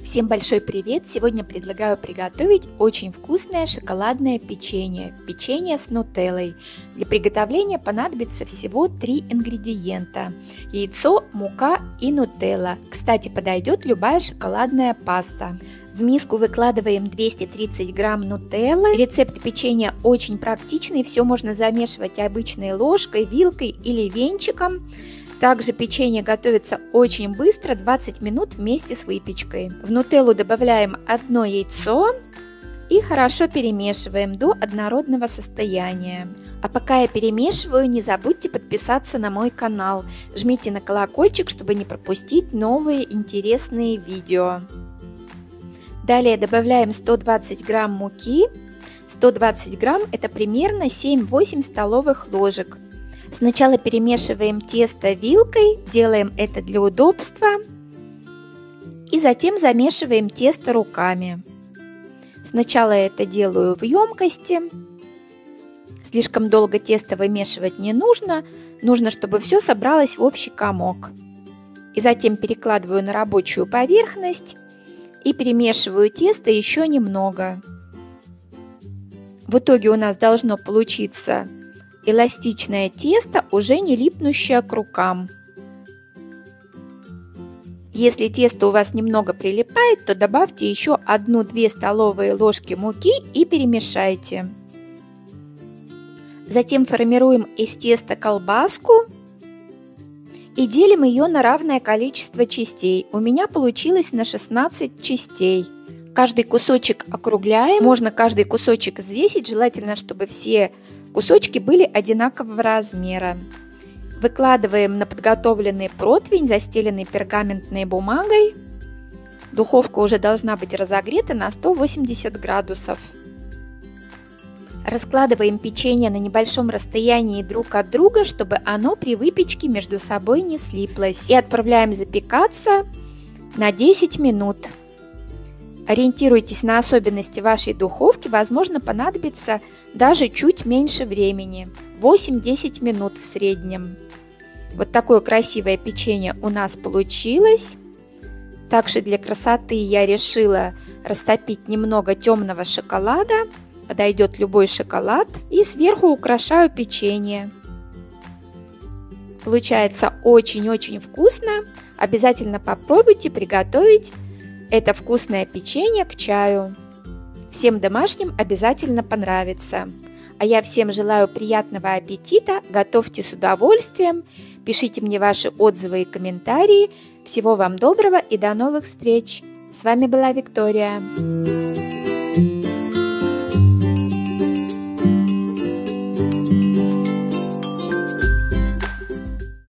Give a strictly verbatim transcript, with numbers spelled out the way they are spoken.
Всем большой привет! Сегодня предлагаю приготовить очень вкусное шоколадное печенье. Печенье с нутеллой. Для приготовления понадобится всего три ингредиента. Яйцо, мука и нутелла. Кстати, подойдет любая шоколадная паста. В миску выкладываем двести тридцать грамм нутеллы. Рецепт печенья очень практичный. Все можно замешивать обычной ложкой, вилкой или венчиком. Также печенье готовится очень быстро, двадцать минут вместе с выпечкой. В нутеллу добавляем одно яйцо и хорошо перемешиваем до однородного состояния. А пока я перемешиваю, не забудьте подписаться на мой канал. Жмите на колокольчик, чтобы не пропустить новые интересные видео. Далее добавляем сто двадцать грамм муки. сто двадцать грамм это примерно семь-восемь столовых ложек. Сначала перемешиваем тесто вилкой, делаем это для удобства, и затем замешиваем тесто руками. Сначала это делаю в емкости. Слишком долго тесто вымешивать не нужно, нужно, чтобы все собралось в общий комок. И затем перекладываю на рабочую поверхность и перемешиваю тесто еще немного. В итоге у нас должно получиться эластичное тесто, уже не липнущее к рукам. Если тесто у вас немного прилипает, то добавьте еще одну-две столовые ложки муки и перемешайте. Затем формируем из теста колбаску и делим ее на равное количество частей. У меня получилось на шестнадцать частей. Каждый кусочек округляем. Можно каждый кусочек взвесить, желательно, чтобы все кусочки были одинакового размера. Выкладываем на подготовленный противень, застеленный пергаментной бумагой. Духовка уже должна быть разогрета на сто восемьдесят градусов. Раскладываем печенье на небольшом расстоянии друг от друга, чтобы оно при выпечке между собой не слиплось. И отправляем запекаться на десять минут. Ориентируйтесь на особенности вашей духовки, возможно, понадобится даже чуть меньше времени, восемь-десять минут в среднем. Вот такое красивое печенье у нас получилось. Также для красоты я решила растопить немного темного шоколада, подойдет любой шоколад, и сверху украшаю печенье. Получается очень-очень вкусно, обязательно попробуйте приготовить это вкусное печенье к чаю. Всем домашним обязательно понравится. А я всем желаю приятного аппетита, готовьте с удовольствием, пишите мне ваши отзывы и комментарии. Всего вам доброго и до новых встреч! С вами была Виктория.